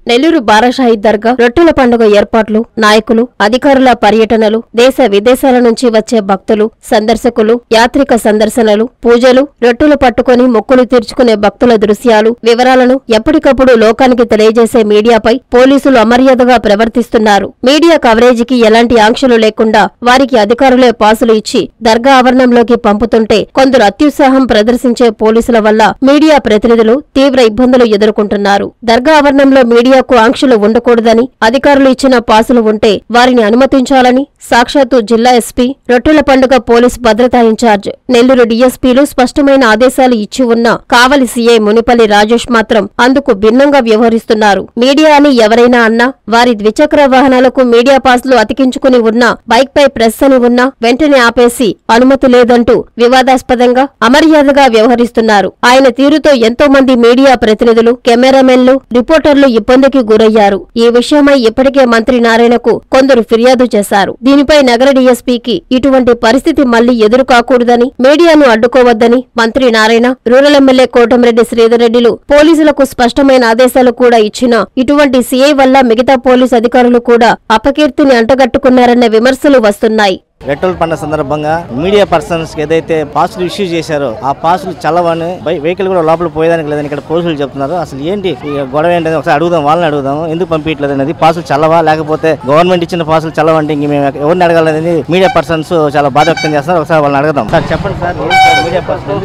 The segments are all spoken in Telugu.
నెల్లూరు బారాషాహీద్ దర్గా రొట్టెల పండుగ ఏర్పాట్లు, నాయకులు, అధికారుల పర్యటనలు, దేశ విదేశాల నుంచి వచ్చే భక్తులు, సందర్శకులు, యాత్రిక సందర్శనలు, పూజలు, రొట్టెలు పట్టుకుని మొక్కులు తీర్చుకునే భక్తుల దృశ్యాలు, వివరాలను ఎప్పటికప్పుడు లోకానికి తెలియజేసే మీడియాపై పోలీసులు అమర్యాదగా ప్రవర్తిస్తున్నారు. మీడియా కవరేజీకి ఎలాంటి ఆంక్షలు లేకుండా వారికి అధికారులే పాసులు ఇచ్చి దర్గా ఆవరణంలోకి పంపుతుంటే కొందరు అత్యుత్సాహం ప్రదర్శించే పోలీసుల వల్ల మీడియా ప్రతినిధులు తీవ్ర ఇబ్బందులు ఎదుర్కొంటున్నారు. దర్గా ఆవరణంలో మీడియాకు ఆంక్షలు ఉండకూడదని, అధికారులు ఇచ్చిన పాసులు ఉంటే వారిని అనుమతించాలని సాక్షాత్తు జిల్లా ఎస్పీ, రొట్టెల పండుగ పోలీస్ భద్రతా ఇన్ఛార్జ్, నెల్లూరు డీఎస్పీలు స్పష్టమైన ఆదేశాలు ఇచ్చి ఉన్నా కావలి సీఐ మునిపల్లి రాజేష్ మాత్రం అందుకు భిన్నంగా వ్యవహరిస్తున్నారు. మీడియా అని ఎవరైనా అన్నా, వారి ద్విచక్ర వాహనాలకు మీడియా పాసులు అతికించుకుని ఉన్నా, బైక్ పై ప్రెస్ అని ఉన్నా వెంటనే ఆపేసి అనుమతి లేదంటూ వివాదాస్పదంగా అమర్యాదగా వ్యవహరిస్తున్నారు. ఆయన తీరుతో ఎంతో మంది మీడియా ప్రతినిధులు, కెమెరామెన్లు, రిపోర్టర్లు ఇబ్బందికి గురయ్యారు. ఈ విషయమై ఇప్పటికే మంత్రి నారాయణకు కొందరు ఫిర్యాదు చేశారు. దీనిపై నగర డీఎస్పీకి ఇటువంటి పరిస్థితి మళ్లీ ఎదురు కాకూడదని, మీడియాను అడ్డుకోవద్దని మంత్రి నారాయణ, రూరల్ ఎమ్మెల్యే కోటంరెడ్డి శ్రీధర్ రెడ్డిలు పోలీసులకు స్పష్టమైన ఆదేశాలు కూడా ఇచ్చినా ఇటువంటి సీఐ వల్ల మిగతా పోలీసు అధికారులు కూడా అపకీర్తిని అంటగట్టుకున్నారన్న విమర్శలు వస్తున్నాయి. రొట్టెల పండుగ సందర్భంగా మీడియా పర్సన్స్ కి ఏదైతే పాసులు ఇష్యూ చేశారో ఆ పాసులు చల్లవని వెహికల్ కూడా లోపల పోయేదానికి లేదని ఇక్కడ పోలీసులు చెప్తున్నారు. అసలు ఏంటి గొడవ ఏంటని ఒకసారి అడుగుదాం, వాళ్ళని అడుగుదాం. ఎందుకు పంపించలేదు అనేది, పాసులు చల్లవా లేకపోతే గవర్నమెంట్ ఇచ్చిన పాసులు చల్లవంటే ఇంక మేము ఎవరిని అడగాలని మీడియా పర్సన్స్ చాలా బాధ వ్యక్తం చేస్తున్నారు. ఒకసారి వాళ్ళని అడగదాం. సార్ చెప్పండి సార్, మీడియా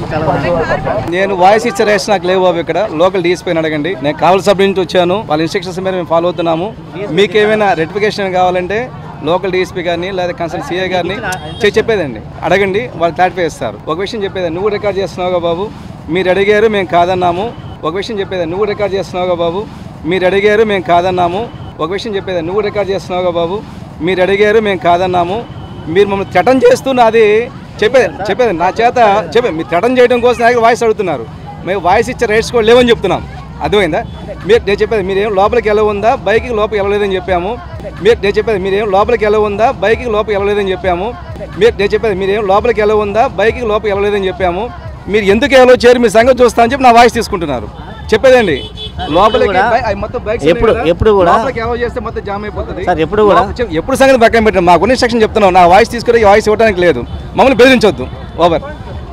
పర్సన్ నేను వాయిస్ ఇచ్చే రేషన్ నాకు లేవు బాబు. ఇక్కడ లోకల్ డీఎస్పీ అడగండి. నేను కావలి సబ్ నుంచి వచ్చాను, వాళ్ళ ఇన్స్ట్రక్షన్స్ మీద మేము ఫాలో అవుతున్నాము. మీకేమైనా రెటిఫికేషన్ కావాలంటే లోకల్ డీఎస్పీ గారిని లేదా కన్సల్ట్ సీఏ గారిని చెప్పేదండి, అడగండి, వాళ్ళు క్లారిఫై చేస్తారు. ఒక విషయం చెప్పేది, నువ్వు రికార్డ్ చేస్తున్నావుగా బాబు, మీరు అడిగారు మేము కాదన్నాము. ఒక విషయం చెప్పేది, నువ్వు రికార్డ్ చేస్తున్నావుగా బాబు, మీరు అడిగారు మేము కాదన్నాము. ఒక విషయం చెప్పేది, నువ్వు రికార్డ్ చేస్తున్నావుగా బాబు, మీరు అడిగారు మేము కాదన్నాము. మీరు మమ్మల్ని థ్రెటన్ చేస్తూ నాది చెప్పేది నా చేత మీరు థ్రెటన్ చేయడం కోసం నా వాయిస్ అడుగుతున్నారు. మేము వాయిస్ ఇచ్చే రైట్స్ కూడా లేవని చెప్తున్నాం. అర్థమైందా? నేను చెప్పేది, మీరేం లోపలికి ఎలా ఉందా, బైక్కి లోపలికి వెళ్ళలేదని చెప్పాము. నేను చెప్పేది, మీరేం లోపలికి ఎలా ఉందా, బైక్కి లోపలికి వెళ్ళలేదని చెప్పాము. నేను చెప్పేది, మీరేం లోపలికి ఎలా ఉందా, బైక్కి లోపలికి వెళ్ళలేదని చెప్పాము. మీరు ఎందుకు ఎలా చేరి మీ సంగతి చూస్తా అని చెప్పి నా వాయిస్ తీసుకుంటున్నారు. చెప్పేదండి, లోపలికి మొత్తం బైక్స్ ఎప్పుడు కూడా చేస్తే మొత్తం జామ్ అయిపోతుంది. ఎప్పుడు సంగతి పక్కన పెట్టండి, మాకు ఇన్స్ట్రక్షన్ చెప్తున్నాం. నా వాయిస్ తీసుకుని వాయిస్ ఇవ్వడానికి లేదు, మమ్మల్ని బెదిరించొద్దు. ఓవర్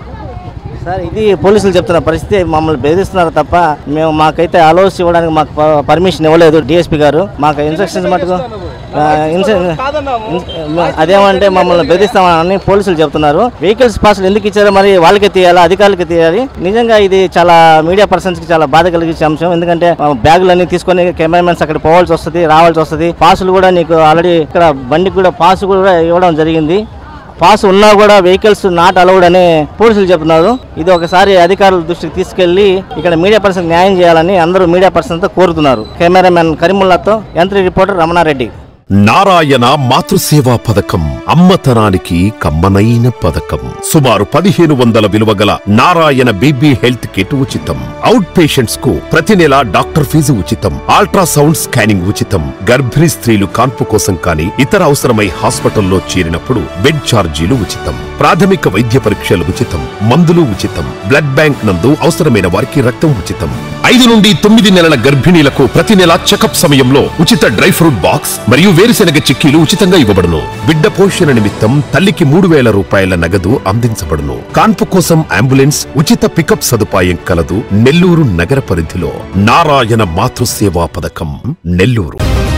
సార్, ఇది పోలీసులు చెప్తున్న పరిస్థితి. మమ్మల్ని బెదిరిస్తున్నారు తప్ప మాకైతే అలౌన్స్ ఇవ్వడానికి మాకు పర్మిషన్ ఇవ్వలేదు డిఎస్పీ గారు. మాకు ఇన్స్ట్రక్షన్స్ మటుకు అదేమంటే మమ్మల్ని బెదిరిస్తామని పోలీసులు చెప్తున్నారు. వెహికల్స్ పాసులు ఎందుకు ఇచ్చారో మరి వాళ్ళకే తీయాలా, అధికారులకి తీయాలి. నిజంగా ఇది చాలా మీడియా పర్సన్స్ కి చాలా బాధ కలిగించే అంశం. ఎందుకంటే బ్యాగులన్నీ తీసుకొని కెమెరామెన్స్ అక్కడ పోవాల్సి వస్తుంది, రావాల్సి వస్తుంది. పాసులు కూడా నీకు ఆల్రెడీ ఇక్కడ బండికి కూడా పాసు కూడా ఇవ్వడం జరిగింది. పాస్ ఉన్నా కూడా వెహికల్స్ నాట్ అలౌడ్ అని పోలీసులు చెప్తున్నారు. ఇది ఒకసారి అధికారుల దృష్టికి తీసుకెళ్లి ఇక్కడ మీడియా పర్సన్ న్యాయం చేయాలని అందరూ మీడియా పర్సన్ తో కోరుతున్నారు. కెమెరామెన్ కరీముల్లాతో యంత్రి రిపోర్టర్ రమణారెడ్డి. నారాయణ మాతృసేవా పథకం అమ్మతనానికి కమ్మనైన పథకం. సుమారు 1500 విలువగల నారాయణ బీబీ హెల్త్ కిట్ ఉచితం. అవుట్ పేషెంట్స్ కు ప్రతి నెల డాక్టర్ ఫీజు ఉచితం. అల్ట్రాసౌండ్ స్కానింగ్ ఉచితం. గర్భిణీ స్త్రీలు కాన్పు కోసం కానీ ఇతర అవసరమై హాస్పిటల్లో చేరినప్పుడు బెడ్ ఛార్జీలు ఉచితం. ప్రాథమిక వైద్య పరీక్షలు ఉచితం. మందులు ఉచితం. బ్లడ్ బ్యాంక్ నందు అవసరమైన వారికి రక్తం ఉచితం. 5 నుండి 9 నెలల గర్భిణీలకు ప్రతి నెల చెకప్ సమయంలో ఉచిత డ్రై ఫ్రూట్ బాక్స్ మరియు వేరుశెనగ చిక్కీలు ఉచితంగా ఇవ్వబడును. బిడ్డ పోషణ నిమిత్తం తల్లికి 3000 రూపాయల నగదు అందించబడును. కాన్పు కోసం అంబులెన్స్ ఉచిత పికప్ సదుపాయం కలదు. నెల్లూరు నగర పరిధిలో నారాయణ మాతృసేవా పథకం, నెల్లూరు.